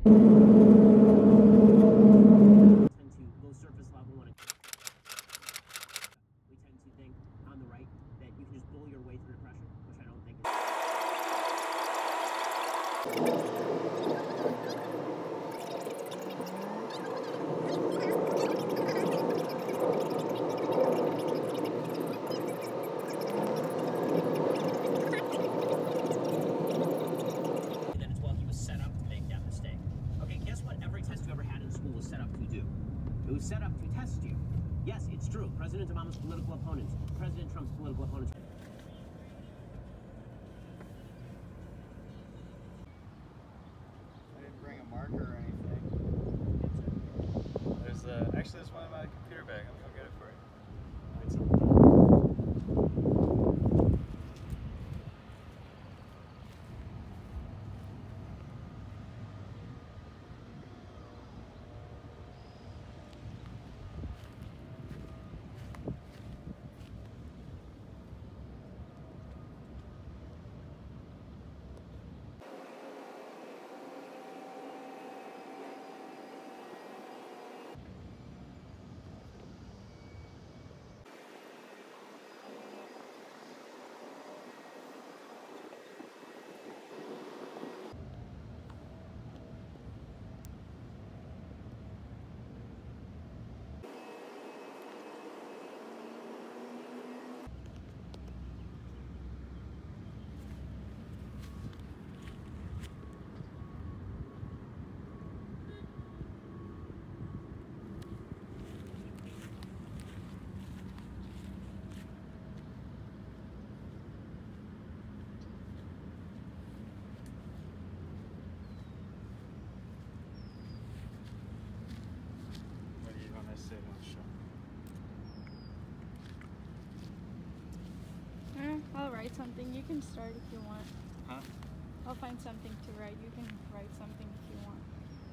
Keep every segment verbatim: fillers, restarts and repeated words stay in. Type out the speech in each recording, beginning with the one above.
low surface level when it, we tend to think on the right that you can just bull your way through depression, which I don't think is. It was set up to test you. Yes, it's true. President Obama's political opponents, President Trump's political opponents. I didn't bring a marker or anything. There's uh, actually there's one in my computer bag. I'm gonna go get it for you. It's Eh, I'll write something. You can start if you want. Huh? I'll find something to write. You can write something if you want.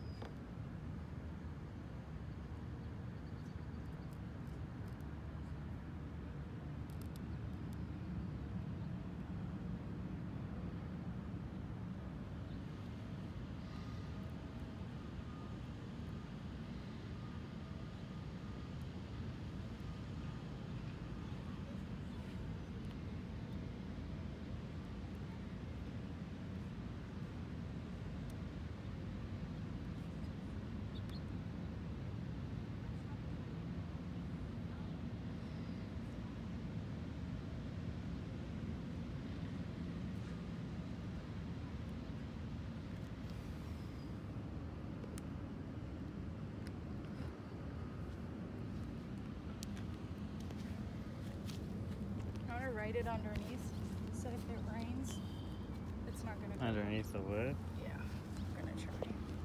Write it underneath, so if it rains, it's not gonna. Underneath the wood? Yeah, I'm gonna try.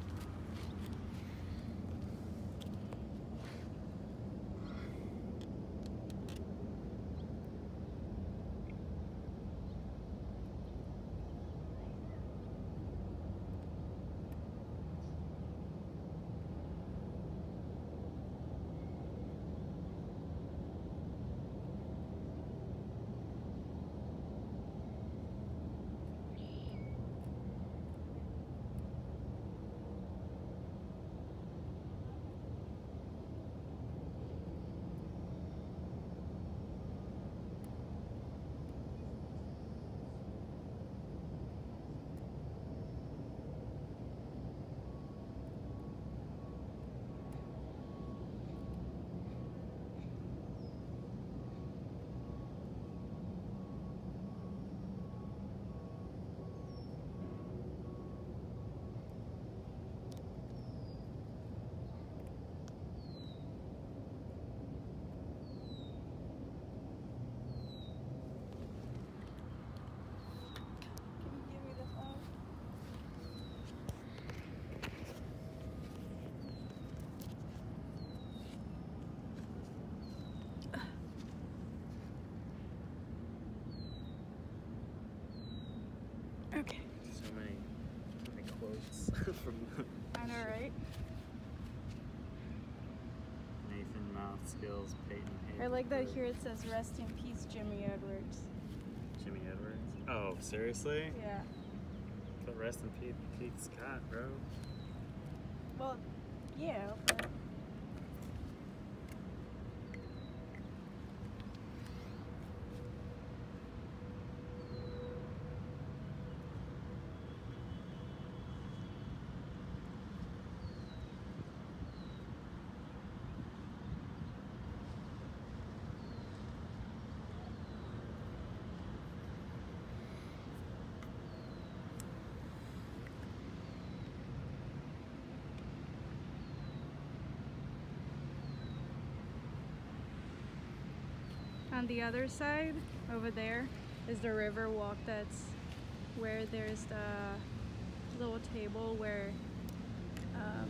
Okay. So many, so many quotes from. I know, right? Nathan, mouth skills, Peyton. Hayley, I like that Brooke. here it says rest in peace, Jimmy Edwards. Jimmy Edwards? Oh, seriously? Yeah. But rest in peace, Pete Scott, bro. Well, yeah, but... On the other side, over there, is the river walk. That's where there's the little table where um,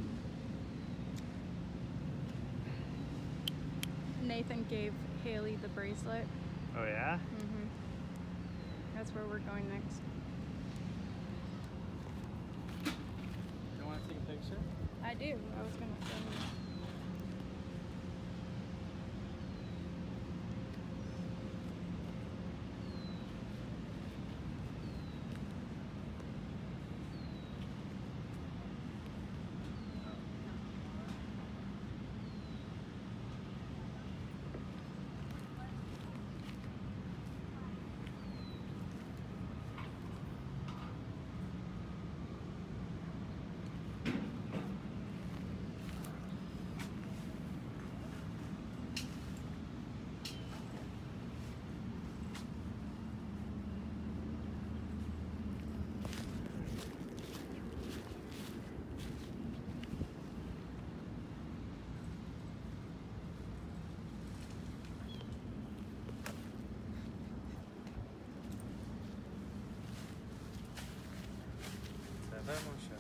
Nathan gave Hayley the bracelet. Oh yeah? Mm-hmm. That's where we're going next. You want to take a picture? I do. I was gonna film you. Ça va, mon chat?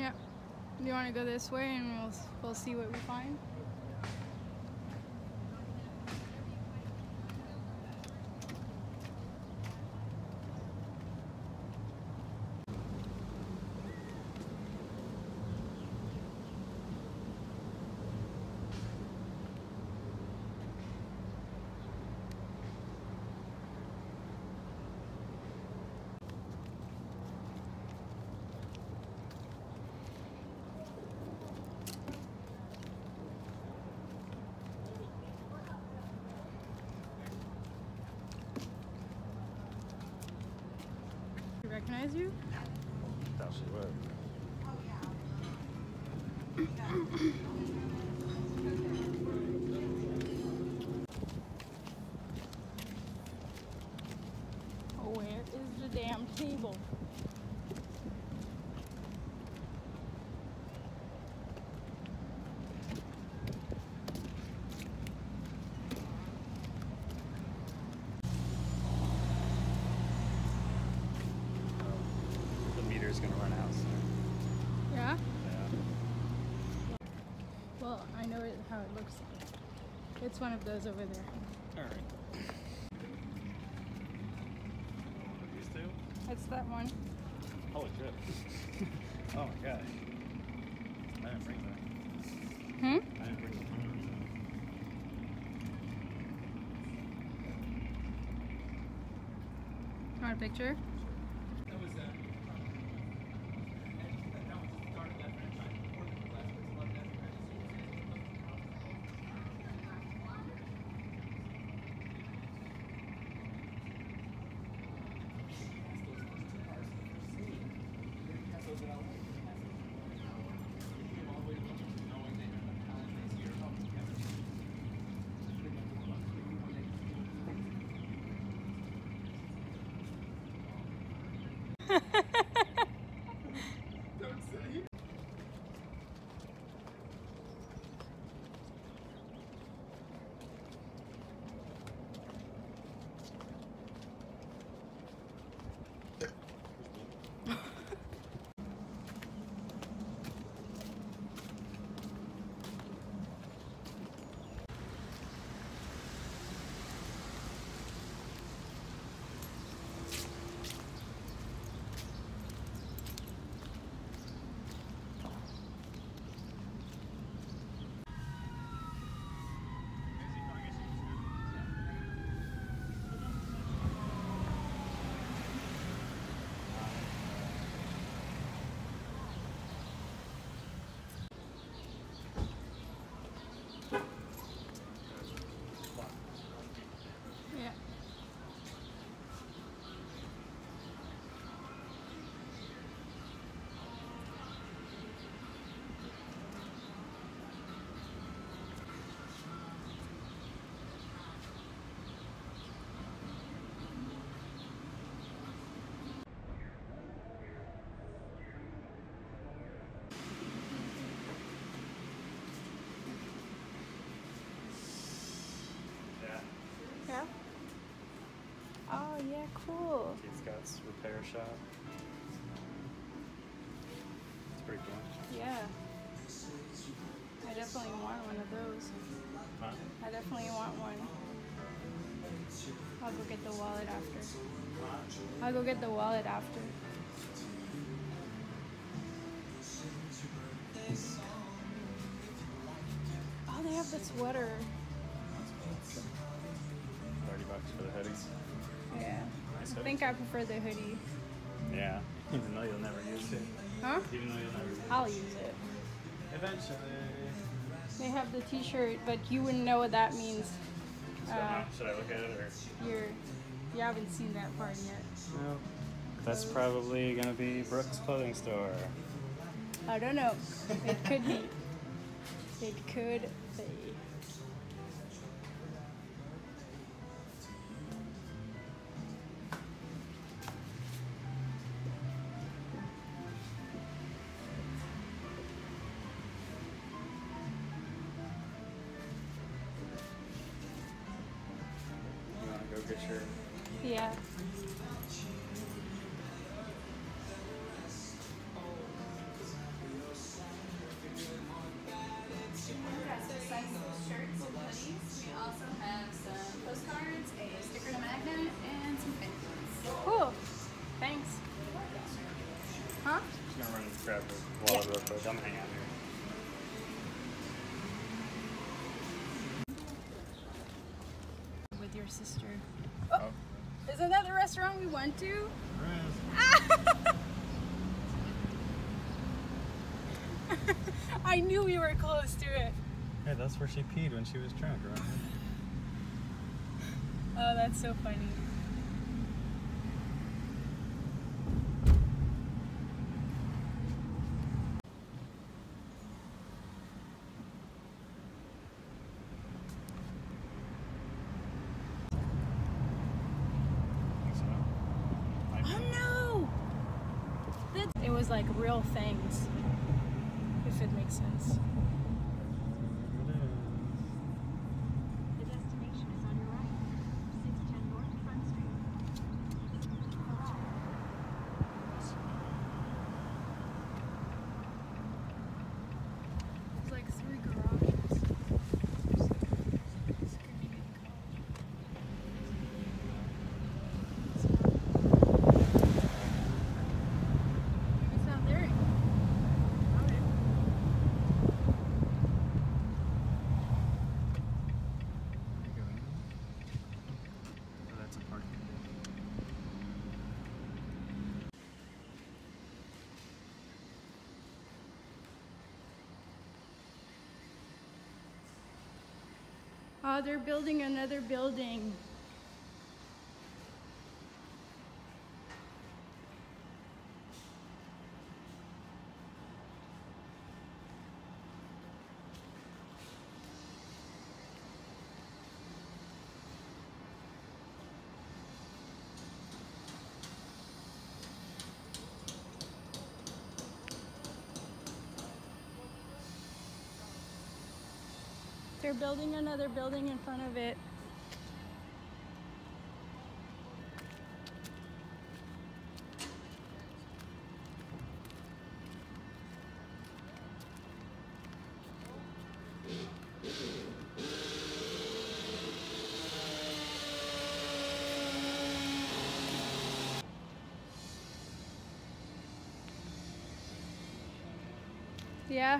Yeah. Do you want to go this way and we'll we'll see what we find? Recognize you? Thought she would. Where is the damn table? Is gonna run out soon. Yeah? Yeah. Well, I know it, how it looks like. It's one of those over there. Alright. These two? It's that one. Holy shit. Oh my gosh. I didn't bring that. Hmm? I didn't bring the phone. Want a picture? Yeah. Oh yeah, cool. Keith Scott's repair shop. It's pretty cool. Yeah. I definitely want one of those. Huh? I definitely want one. I'll go get the wallet after. I'll go get the wallet after. Oh, they have the sweater. thirty bucks for the hoodies. Yeah. Nice I hoodie. think I prefer the hoodie. Yeah. Even though you'll never use it. Huh? Even though you'll never use it. I'll use it. Eventually. They have the t-shirt, but you wouldn't know what that means. So Uh, now, should I look at it or? you're, you haven't seen that part yet. No. That's probably gonna be Brooke's clothing store. I don't know. It could be. It could be. You wanna go get your? Yeah. Thanks. Huh? Just gonna run and grab a wallet real quick. I'm gonna hang out here. With your sister. Oh, oh. Isn't that the restaurant we went to? I knew we were close to it. Yeah, that's where she peed when she was drunk, right? Oh, that's so funny. Oh no! That's, it was like real things, if it makes sense. Oh, they're building another building. They're building another building in front of it. Yeah.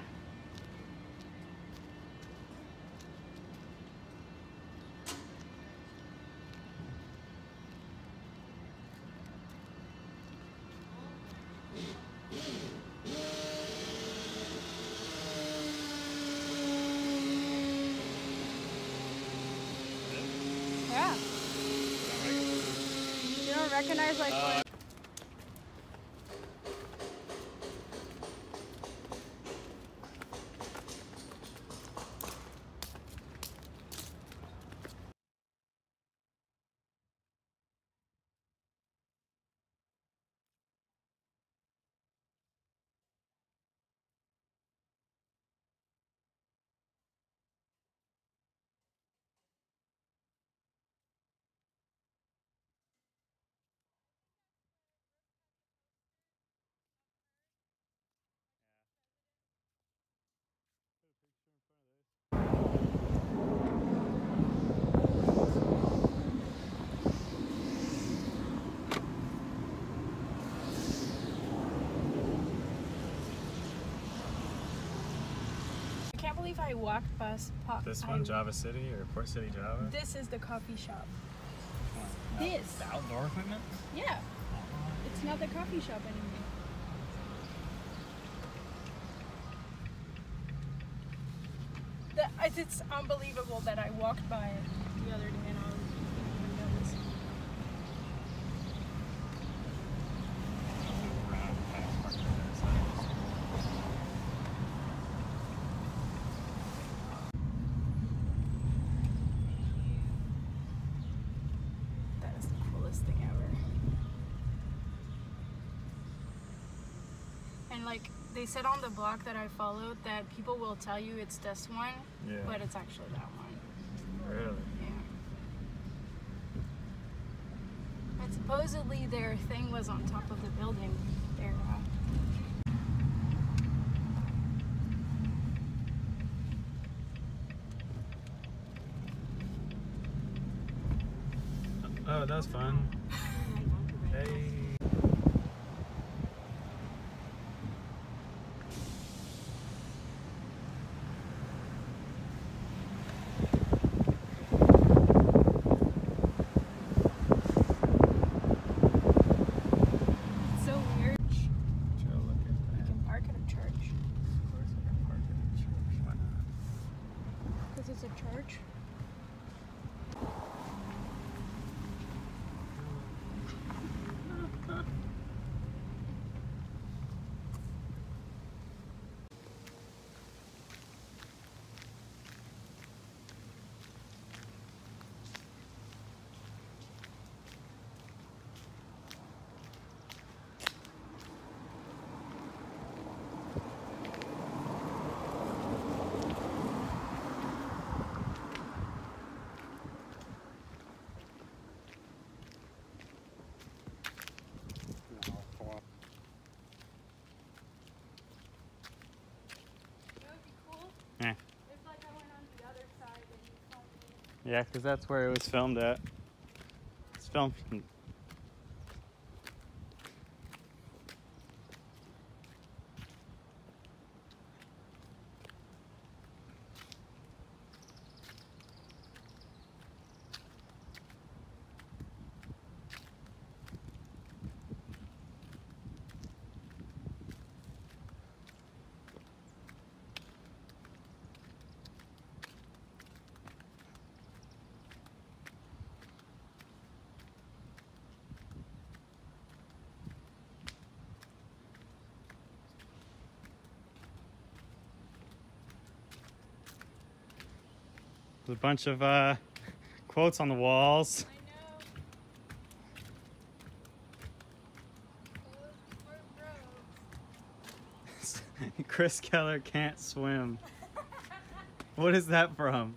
Yeah. You don't recognize like uh, what? I can't believe I walked past pop. This one, I, Java City or Port City, Java? This is the coffee shop. Out, This. The outdoor equipment? Yeah. It's not the coffee shop anymore. The, it's unbelievable that I walked by it the other day and I was windows. That is the coolest thing ever. And like they said on the blog that I followed that people will tell you it's this one, yeah. But it's actually that one. Really? Yeah. But supposedly their thing was on top of the building. Their, uh... Oh, that was fun. Hey. Yeah, because that's where it was filmed at. It's filmed from... There's a bunch of uh, quotes on the walls. I know. Chris Keller can't swim. What is that from?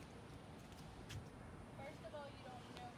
First of all, you don't know.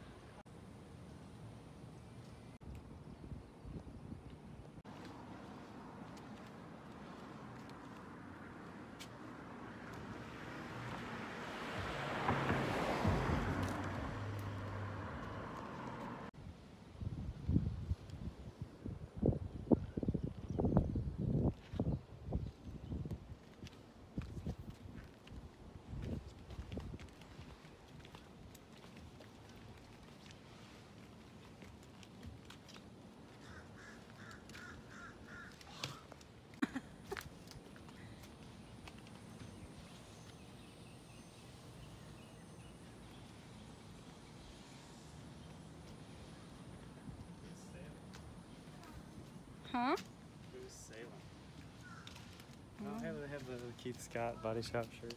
Huh? Who's Salem? Oh, hey, they have the Keith Scott Body Shop shirt.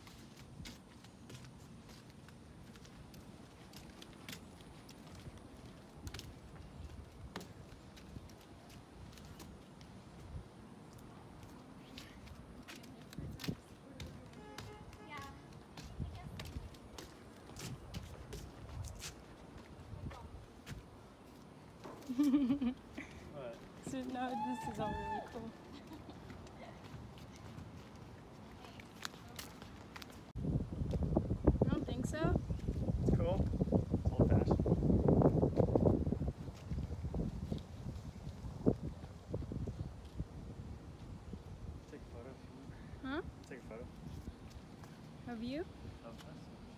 What? So, no, this is all really cool. I don't think so. It's cool. It's old fashioned. Take a photo if you want. Huh? Take a photo. Of you? Of us.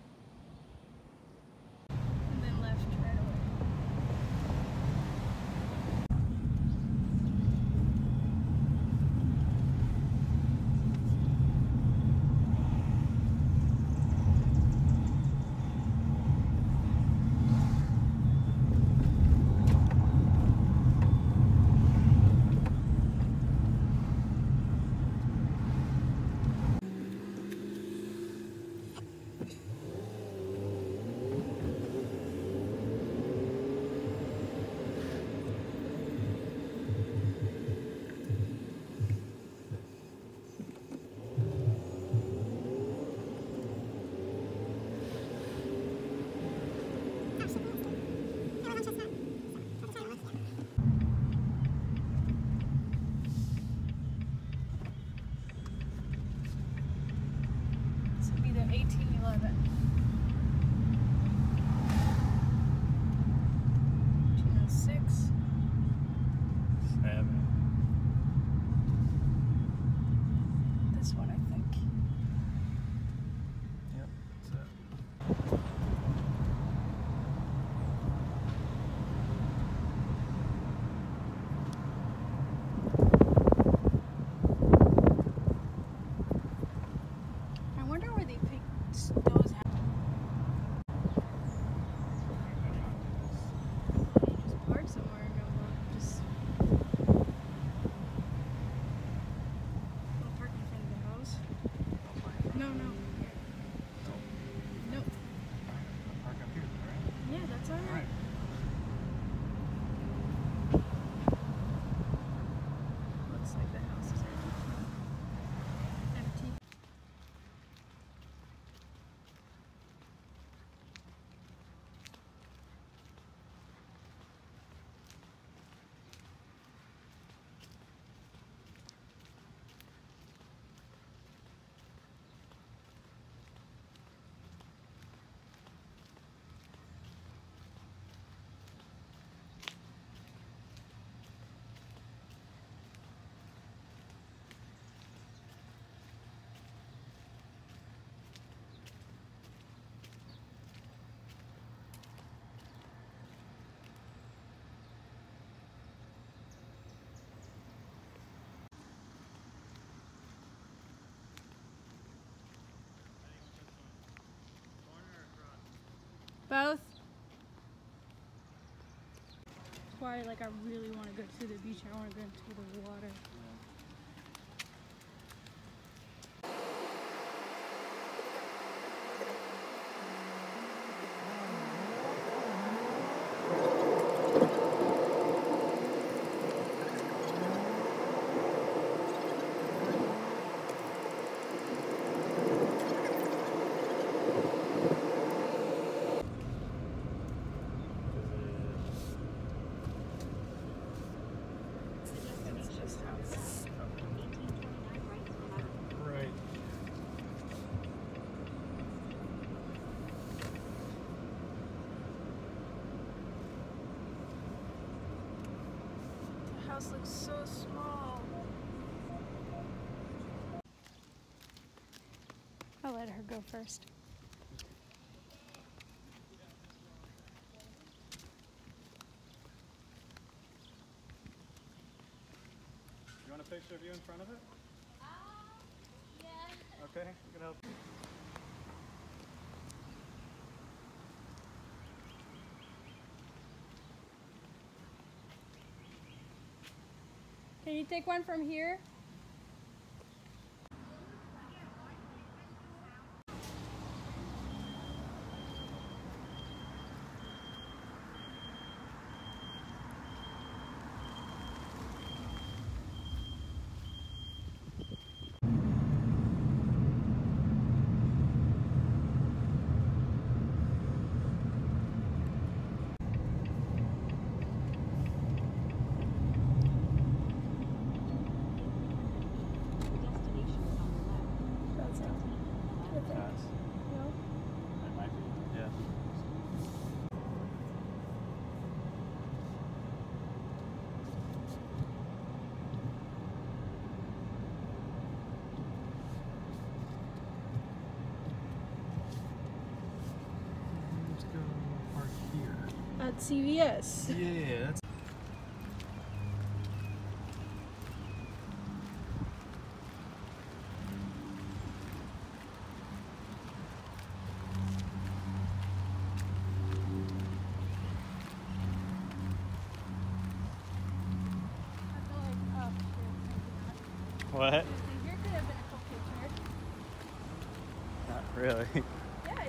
And then left right away. Both? That's why, like, I really want to go to the beach. I want to go into the water. The house looks so small. I'll let her go first. You want a picture of you in front of it? Uh, yeah. Okay, we can help. Can you take one from here? At C V S. Yeah, that's. What? Here could have been a cool picture. Not really. Yeah, I do.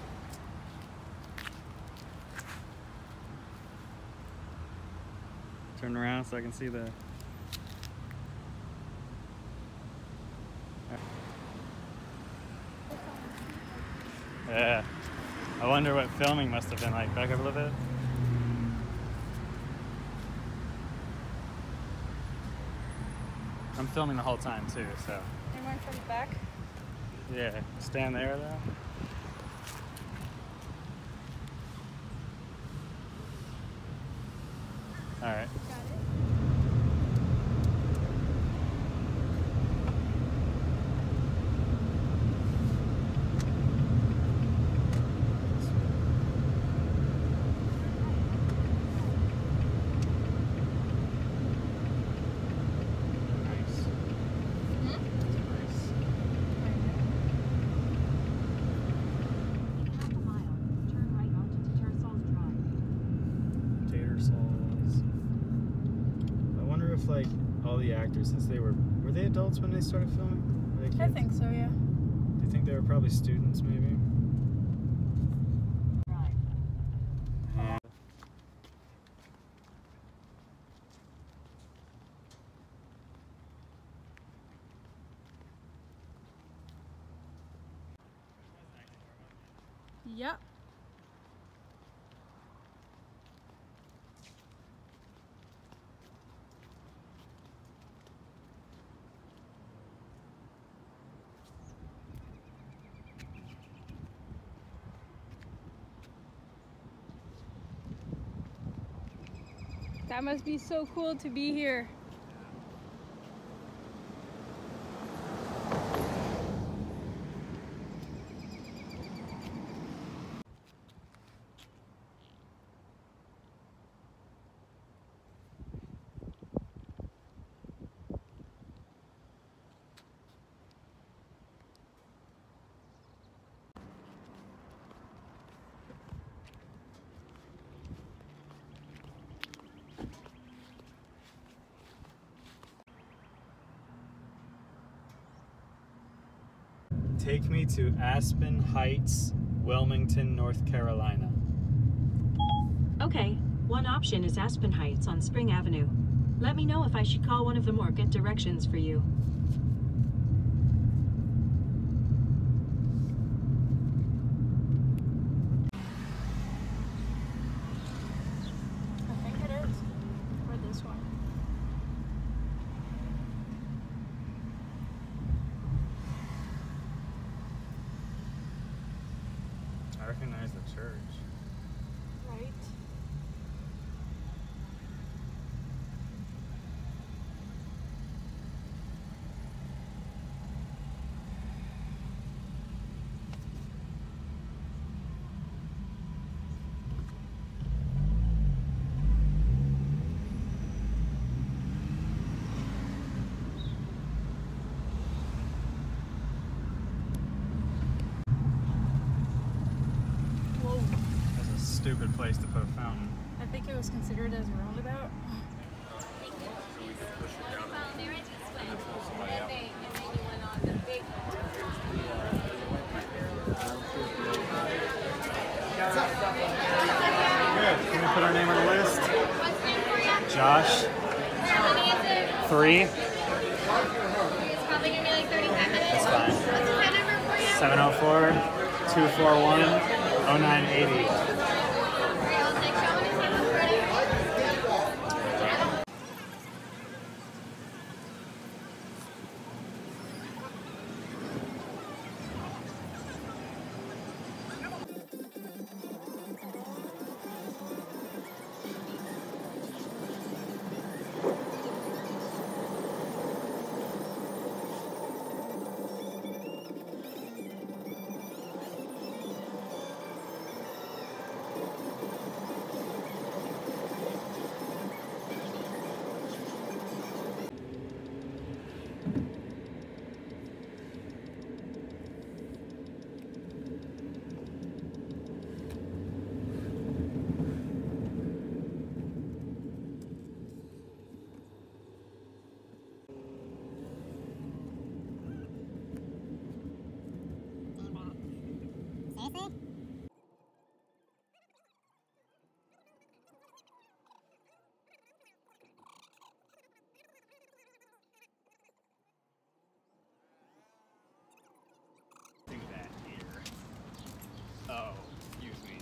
Turn around so I can see the. Yeah. I wonder what filming must have been like. Back up a little bit. I'm filming the whole time too, so. Anyone from the back? Yeah. Stand there though. All right. Got it. Like all the actors, since they were were they adults when they started filming? Were they kids? I think so, yeah. Do you think they were probably students, maybe? Right. Yeah. Yep. That must be so cool to be here. Take me to Aspen Heights, Wilmington, North Carolina. Okay, one option is Aspen Heights on Spring Avenue. Let me know if I should call one of them or get directions for you. I think it is. Or this one. I recognize the church. Right? Stupid place to put a fountain. I think it was considered as a roundabout. Good. Can we put our name on the list? Josh. Three. It's probably gonna be like thirty-five minutes. That's fine. What's the phone number for you? seven oh four, two four one, oh nine eight zero. Oh, excuse me.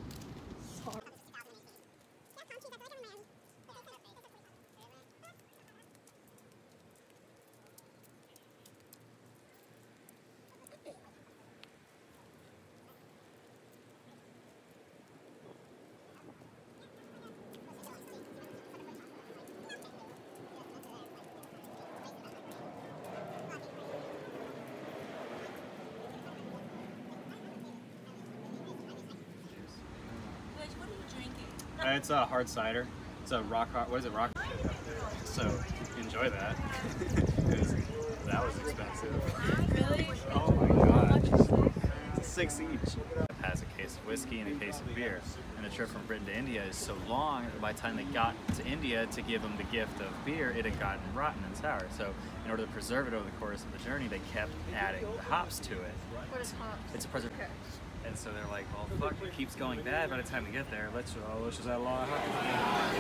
Uh, it's a hard cider. It's a rock hard. What is it? Rock. So enjoy that. Because that was expensive. Really? Oh my god. It's six each. Has a case of whiskey and a case of beer. And the trip from Britain to India is so long that by the time they got to India to give them the gift of beer, it had gotten rotten and sour. So in order to preserve it over the course of the journey, they kept adding the hops to it. What is hops? It's a preservative. Okay. And so they're like, well, fuck, it keeps going bad by the time we get there. Let's, uh, let's just add a lot of hops.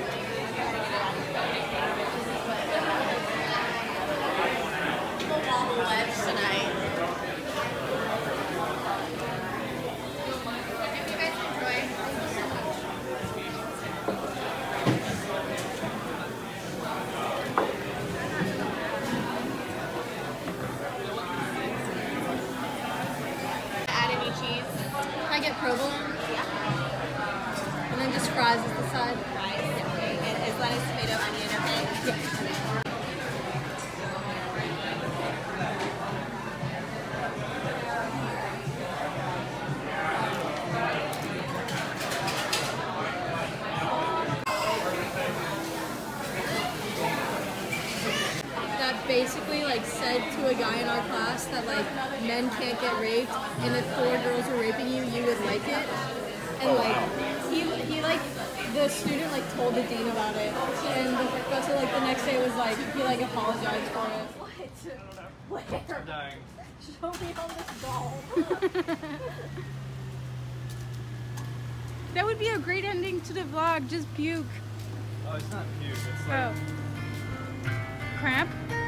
Wobble wedge tonight. If you guys enjoy. Add any cheese? Can I get provolone? Yeah. And then just fries as the side. Fries. Okay. And is lettuce, tomato, onion, okay? Yeah. Basically like said to a guy in our class that like men can't get raped, and if four girls were raping you, you would like it. And like he he like the student like told the dean about it, and the professor like the next day was like he like apologized for it. What? Where? I'm dying. Show me on this doll. That would be a great ending to the vlog. Just puke. Oh, it's not puke. It's Oh. Cramp?